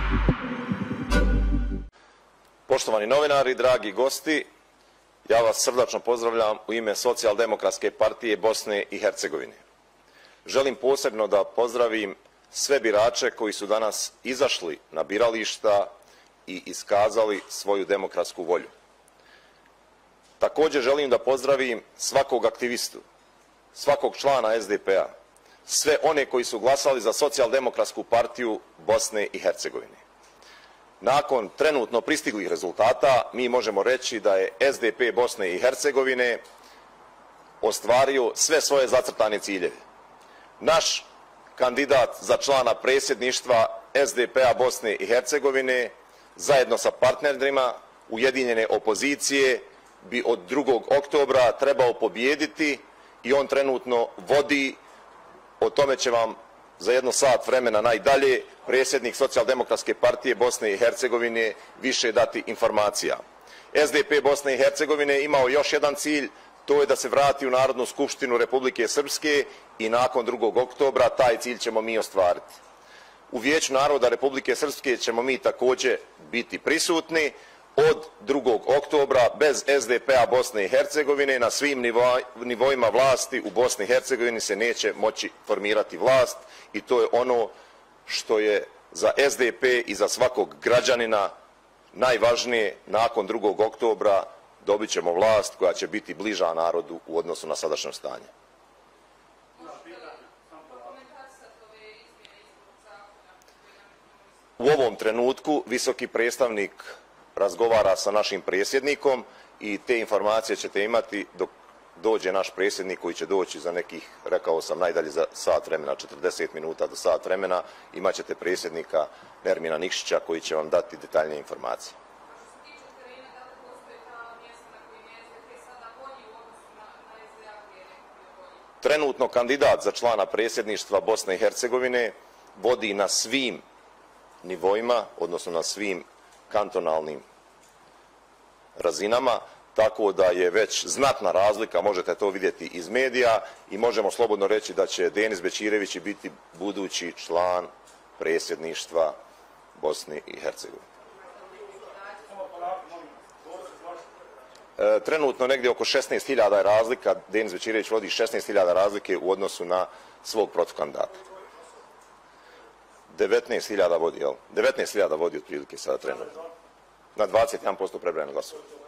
Poštovani novinari, dragi gosti, ja vas srdačno pozdravljam u ime Socijaldemokratske partije Bosne i Hercegovine. Želim posebno da pozdravim sve birače koji su danas izašli na birališta i iskazali svoju demokratsku volju. Također želim da pozdravim svakog aktivistu, svakog člana SDP-a, sve one koji su glasali za Socijaldemokratsku partiju Bosne i Hercegovine. Nakon trenutno pristiglih rezultata mi možemo reći da je SDP Bosne i Hercegovine ostvario sve svoje zacrtane ciljeve. Naš kandidat za člana predsjedništva SDP-a Bosne i Hercegovine zajedno sa partnerima ujedinjene opozicije bi od 2. oktobra trebao pobijediti i on trenutno vodi, o tome će vam za 1 sat vremena najdalje predsjednik Socijaldemokratske partije Bosne i Hercegovine više dati informacija. SDP Bosne i Hercegovine imao još jedan cilj, to je da se vrati u Narodnu skupštinu Republike Srpske i nakon 2. oktobra taj cilj ćemo mi ostvariti. U Vijeću naroda Republike Srpske ćemo mi također biti prisutni. Od 2. oktobra bez SDP-a Bosne i Hercegovine na svim nivoima vlasti u Bosni i Hercegovini se neće moći formirati vlast i to je ono što je za SDP i za svakog građanina najvažnije. Nakon 2. oktobra dobit ćemo vlast koja će biti bliža narodu u odnosu na sadašnje stanje. U ovom trenutku visoki predstavnik razgovara sa našim predsjednikom i te informacije ćete imati dok dođe naš predsjednik koji će doći za nekih, rekao sam, najdalje za sat vremena, 40 minuta do sat vremena. Imat ćete predsjednika Nermina Nikšića koji će vam dati detaljnije informacije. Trenutno kandidat za člana predsjedništva Bosne i Hercegovine vodi na svim nivoima, odnosno na svim kantonalnim razinama, tako da je već znatna razlika, možete to vidjeti iz medija i možemo slobodno reći da će Denis Bećirević biti budući član predsjedništva Bosne i Hercegovine. Trenutno negdje oko 16.000 je razlika, Denis Bećirević vodi 16.000 razlike u odnosu na svog protukandidata. 19.000 vodi, jel? 19.000 vodi otprilike sada trenutno. Na 21% prebrojeno glasova.